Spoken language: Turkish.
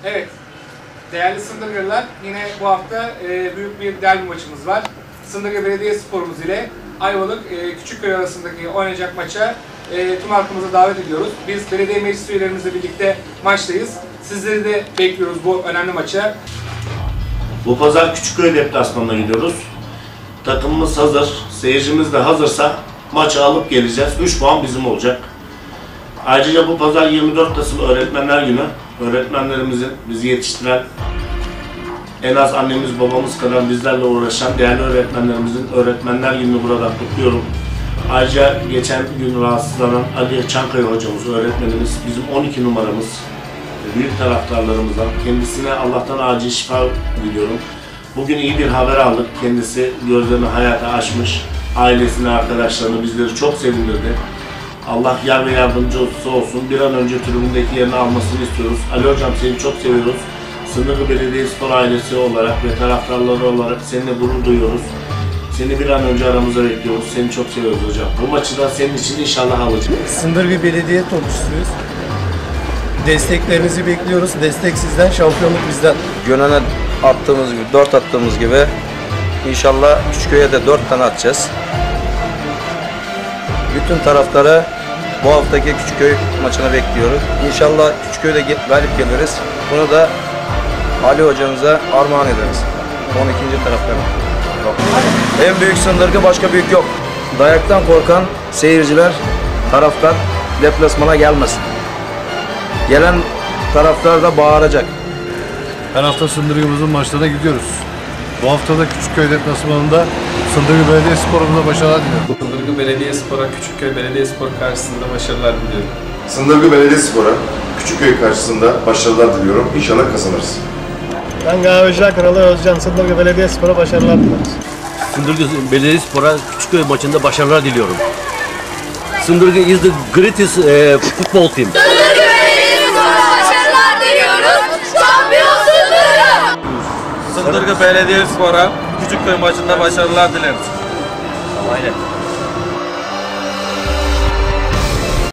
Evet, değerli Sındırgılar, yine bu hafta büyük bir derbi maçımız var. Sındırgı Belediyespor'umuz ile Ayvalık Küçükköy arasındaki oynayacak maça tüm halkımızı davet ediyoruz. Biz belediye meclis üyelerimizle birlikte maçtayız. Sizleri de bekliyoruz bu önemli maça. Bu pazar Küçükköy deplasmanına gidiyoruz. Takımımız hazır, seyircimiz de hazırsa maçı alıp geleceğiz. 3 puan bizim olacak. Ayrıca bu pazar 24 Kasım Öğretmenler Günü. Öğretmenlerimizin, bizi yetiştiren, en az annemiz babamız kadar bizlerle uğraşan değerli öğretmenlerimizin Öğretmenler Günü'nü burada kutluyorum. Ayrıca geçen gün rahatsızlanan Ali Çankaya hocamız, öğretmenimiz, bizim 12 numaramız, büyük taraftarlarımızdan. Kendisine Allah'tan acil şifa diliyorum. Bugün iyi bir haber aldık. Kendisi gözlerini hayata açmış. Ailesini, arkadaşlarını, bizleri çok sevindirdi. Allah yar ve yardımcısı olsun. Bir an önce tribündeki yerini almasını istiyoruz. Ali hocam, seni çok seviyoruz. Sındırgı Belediyespor ailesi olarak ve taraftarları olarak seninle gurur duyuyoruz. Seni bir an önce aramıza bekliyoruz. Seni çok seviyoruz hocam. Bu maçı da senin için inşallah alacağız. Sındırgı Belediye topçusuyuz. Desteklerinizi bekliyoruz. Destek sizden, şampiyonluk bizden. Gönen'e attığımız gibi, 4 attığımız gibi inşallah Küçükköy'e de 4 tane atacağız. Bütün taraftarı bu haftaki Küçükköy maçına bekliyoruz. İnşallah Küçükköy'de galip geliriz. Bunu da Ali hocamıza armağan ederiz. 12. taraftarı. En büyük Sındırgı, başka büyük yok. Dayaktan korkan seyirciler, taraftar deplasmana gelmesin. Gelen taraftar da bağıracak. Her hafta Sındırgı'mızın maçlarına gidiyoruz. Bu hafta da Küçükköy deplasmanında Sındırgı Belediyespor'umuza başarılar diliyorum. Sındırgı Belediyespor'a Küçükköy Belediyespor karşısında başarılar diliyorum. Sındırgı Belediyespor'a Küçükköy karşısında başarılar diliyorum. İnşallah kazanırız. Ben Kahveciler Kralı Özcan. Sındırgı Belediyespor'a başarılar dileriz. Sındırgı Belediyespor'a Küçükköy maçında başarılar diliyorum. Sındırgı is the greatest football team. Sındırgı Belediyespor'a başarılar diliyoruz. Şampiyon Sındırgı! Sındırgı Belediyespor'a Küçükköy maçında başarılar dileriz. Aynen.